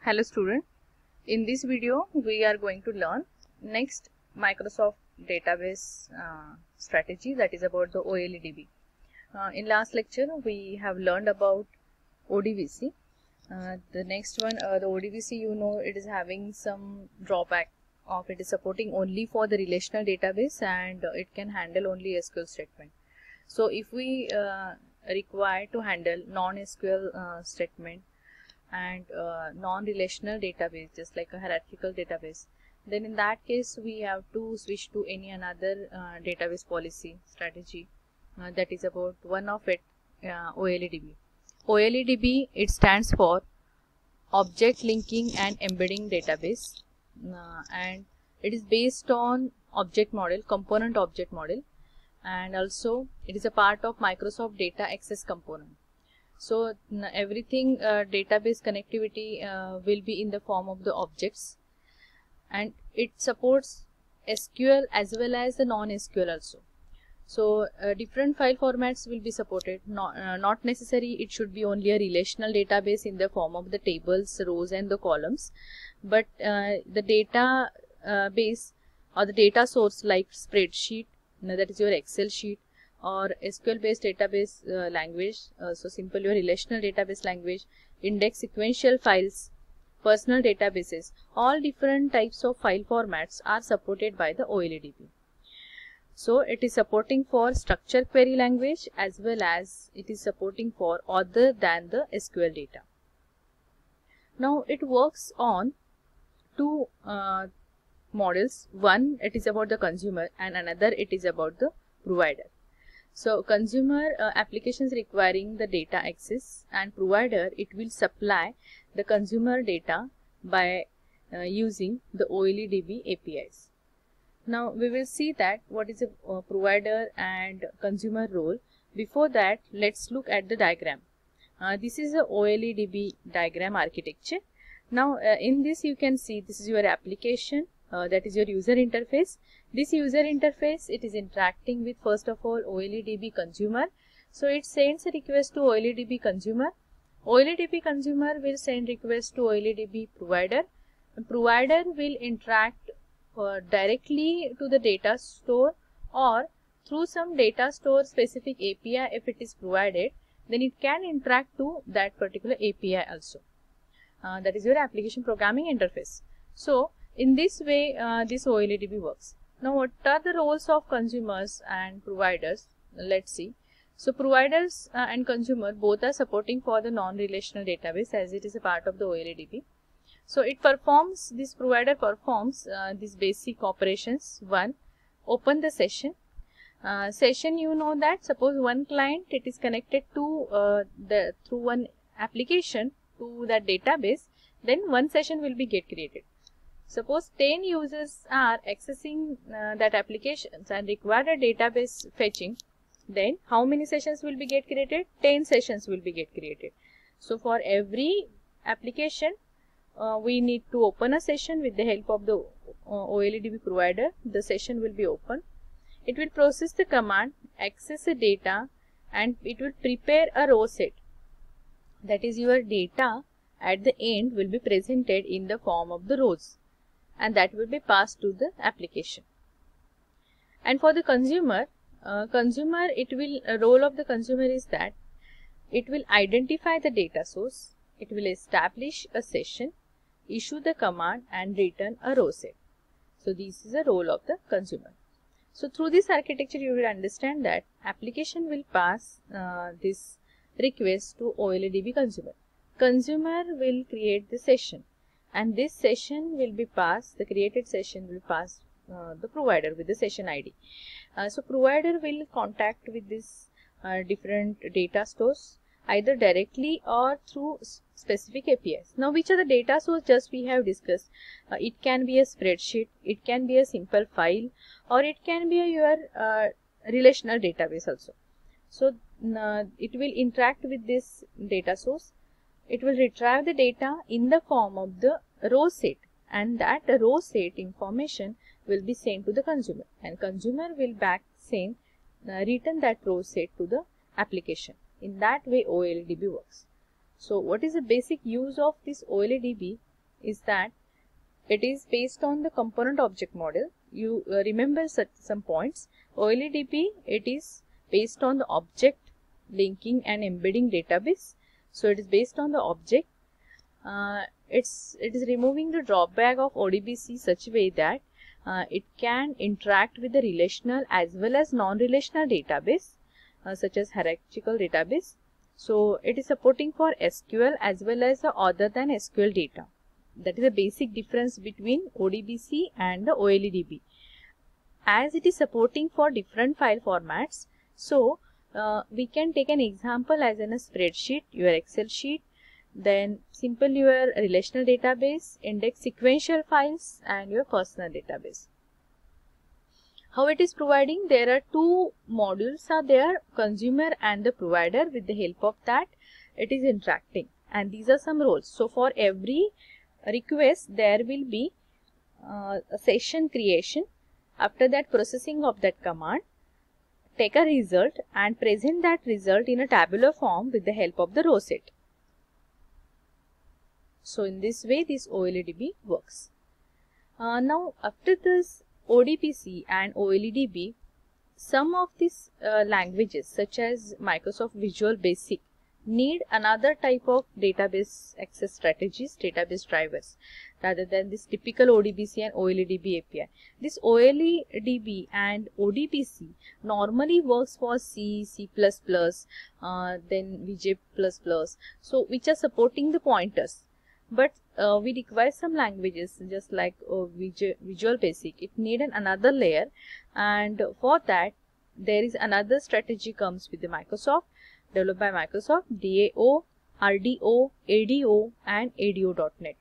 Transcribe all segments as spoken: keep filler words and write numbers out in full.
Hello student, in this video we are going to learn next Microsoft database uh, strategy, that is about the O L E D B. Uh, in last lecture we have learned about O D V C. Uh, the next one, uh, the O D V C, you know, it is having some drawback of it is supporting only for the relational database and uh, it can handle only S Q L statement. So if we uh, require to handle non-S Q L uh, statement and uh, non-relational database, just like a hierarchical database, then in that case we have to switch to any another uh, database policy strategy, uh, that is about one of it, uh, O L E D B. O L E D B, it stands for Object Linking and Embedding Database, uh, and it is based on object model, component object model, and also it is a part of Microsoft Data Access Component. So everything uh, database connectivity uh, will be in the form of the objects, and it supports S Q L as well as the non-S Q L also. So uh, different file formats will be supported. Not, uh, not necessary it should be only a relational database in the form of the tables, rows and the columns, but uh, the data uh, base or the data source like spreadsheet, you know, that is your Excel sheet, or S Q L based database uh, language, uh, so simple your relational database language, index sequential files, personal databases, all different types of file formats are supported by the O L E D B. So it is supporting for structure query language as well as it is supporting for other than the S Q L data. Now it works on two uh, models. One, it is about the consumer, and another it is about the provider. So consumer uh, applications requiring the data access, and provider, it will supply the consumer data by uh, using the O L E D B A P Is. Now we will see that what is a uh, provider and consumer role. Before that, let's look at the diagram. Uh, this is a O L E D B diagram architecture. Now uh, in this you can see this is your application, uh, that is your user interface. This user interface, it is interacting with first of all O L E D B consumer. So it sends a request to O L E D B consumer. O L E D B consumer will send request to O L E D B provider. And provider will interact uh, directly to the data store or through some data store specific A P I. If it is provided, then it can interact to that particular A P I also. Uh, that is your application programming interface. So in this way uh, this O L E D B works. Now what are the roles of consumers and providers? Let's see. So providers uh, and consumer both are supporting for the non-relational database as it is a part of the O L E D B. So it performs, this provider performs uh, these basic operations. One, open the session. Uh, session, you know that suppose one client, it is connected to uh, the through one application to that database, then one session will be get created. Suppose ten users are accessing uh, that applications and require a database fetching, then how many sessions will be get created? ten sessions will be get created. So for every application uh, we need to open a session with the help of the uh, O L E D B provider. The session will be open. It will process the command, access the data, and it will prepare a row set. That is your data at the end will be presented in the form of the rows, and that will be passed to the application. And for the consumer, uh, consumer it will uh, role of the consumer is that it will identify the data source, it will establish a session, issue the command and return a row set. So this is the role of the consumer. So through this architecture you will understand that application will pass uh, this request to O L E D B consumer. Consumer will create the session, and this session will be passed, the created session will pass uh, the provider with the session I D. Uh, so provider will contact with this uh, different data stores either directly or through specific A P Is. Now which are the data source just we have discussed? Uh, it can be a spreadsheet, it can be a simple file, or it can be a, your uh, relational database also. So uh, it will interact with this data source. It will retrieve the data in the form of the row set, and that row set information will be sent to the consumer, and consumer will back send uh, return that row set to the application. In that way O L E D B works. So what is the basic use of this O L E D B? is that it is based on the component object model. You uh, remember such some points. O L E D B, it is based on the object linking and embedding database. So it is based on the object. Uh, it's it is removing the drawback of O D B C such a way that uh, it can interact with the relational as well as non-relational database, uh, such as hierarchical database. So it is supporting for S Q L as well as the other than S Q L data. That is the basic difference between O D B C and the O L E D B. As it is supporting for different file formats, so uh, we can take an example as in a spreadsheet, your Excel sheet, then simple your relational database, index sequential files, and your personal database. How it is providing? There are two modules are there, consumer and the provider. With the help of that, it is interacting, and these are some roles. So for every request, there will be uh, a session creation. After that, processing of that command, take a result and present that result in a tabular form with the help of the row set. So in this way, this O L E D B works. Uh, now after this O D B C and O L E D B, some of these uh, languages such as Microsoft Visual Basic need another type of database access strategies, database drivers, rather than this typical O D B C and O L E D B A P I. This O L E D B and O D B C normally works for C, C plus plus, uh, then V J plus plus, so which are supporting the pointers. But uh, we require some languages just like uh, Visual Basic. It need an another layer, and for that there is another strategy comes with the Microsoft, developed by Microsoft, D A O, R D O, A D O, and A D O dot net.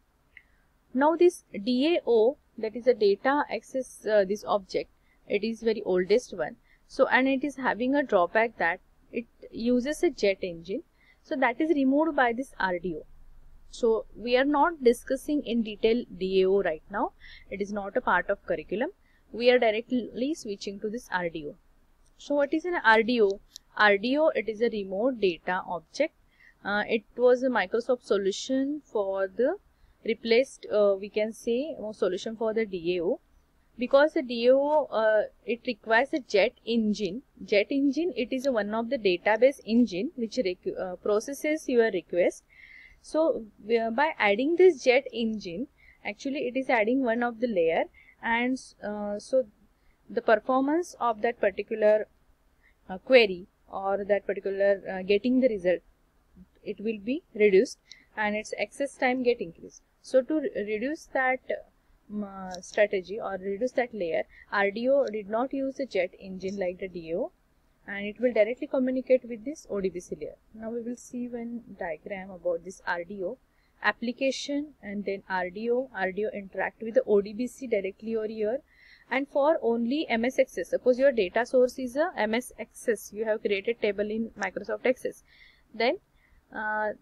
Now this D A O, that is a data access uh, this object, it is very oldest one. So and it is having a drawback that it uses a jet engine. So that is removed by this R D O. So we are not discussing in detail D A O right now. It is not a part of curriculum. We are directly switching to this R D O. So what is an R D O? R D O, it is a remote data object. Uh, it was a Microsoft solution for the replaced, uh, we can say, a solution for the D A O. Because the D A O, uh, it requires a jet engine. Jet engine, it is a one of the database engine which uh, processes your request. So uh, by adding this jet engine, actually it is adding one of the layer, and uh, so the performance of that particular uh, query or that particular uh, getting the result, it will be reduced and its access time get increased. So to re reduce that uh, strategy or reduce that layer, R D O did not use the jet engine like the D A O, and it will directly communicate with this O D B C layer. Now we will see one diagram about this R D O application, and then R D O. R D O interact with the O D B C directly over here. And for only M S Access, suppose your data source is a M S Access, you have created table in Microsoft Access, then uh,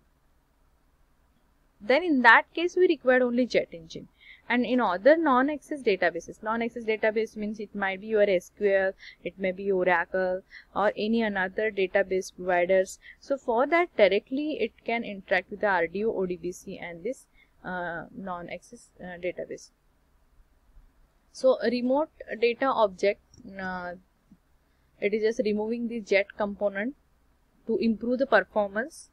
then in that case we required only jet engine. And in other non-access databases, non-access database means it might be your S Q L, it may be Oracle or any another database providers. So for that directly it can interact with the R D O, O D B C and this uh, non-access uh, database. So a remote data object, uh, it is just removing the jet component to improve the performance.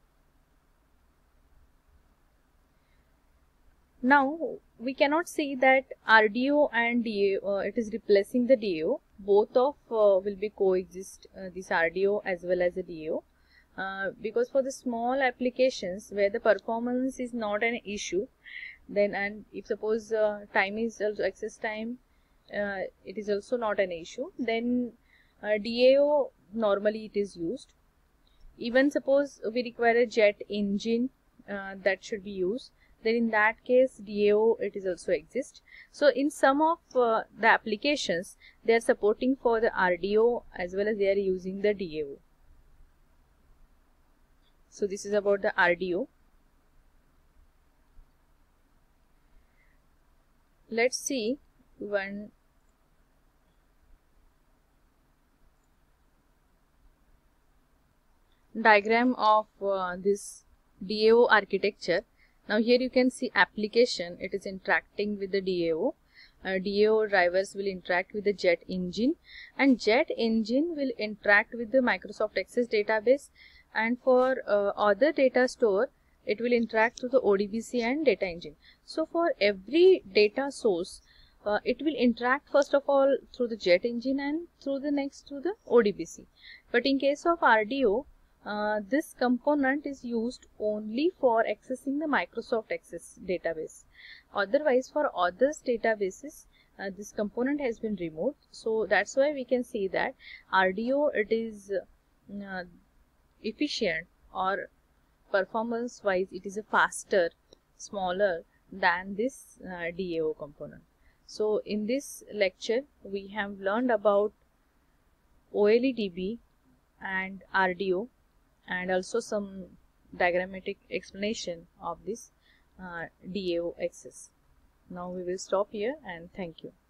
Now we cannot say that R D O and D A O, uh, it is replacing the D A O. Both of uh, will be coexist, uh, this R D O as well as the D A O, uh, because for the small applications where the performance is not an issue, then and if suppose uh, time is also access time, uh, it is also not an issue, then uh, D A O normally it is used. Even suppose we require a jet engine, uh, that should be used, then in that case D A O it is also exist. So in some of uh, the applications they are supporting for the R D O as well as they are using the D A O. So this is about the R D O. Let's see one diagram of uh, this D A O architecture. Now here you can see application, it is interacting with the D A O. Uh, D A O drivers will interact with the Jet engine, and Jet engine will interact with the Microsoft Access database, and for uh, other data store it will interact through the O D B C and data engine. So for every data source uh, it will interact first of all through the Jet engine and through the next through the O D B C. But in case of R D O, uh, this component is used only for accessing the Microsoft Access database. Otherwise, for others databases, uh, this component has been removed. So that's why we can see that R D O, it is uh, efficient, or performance wise it is a faster, smaller than this uh, D A O component. So in this lecture we have learned about O L E D B and R D O, and also some diagrammatic explanation of this uh, D A O access. Now we will stop here, and thank you.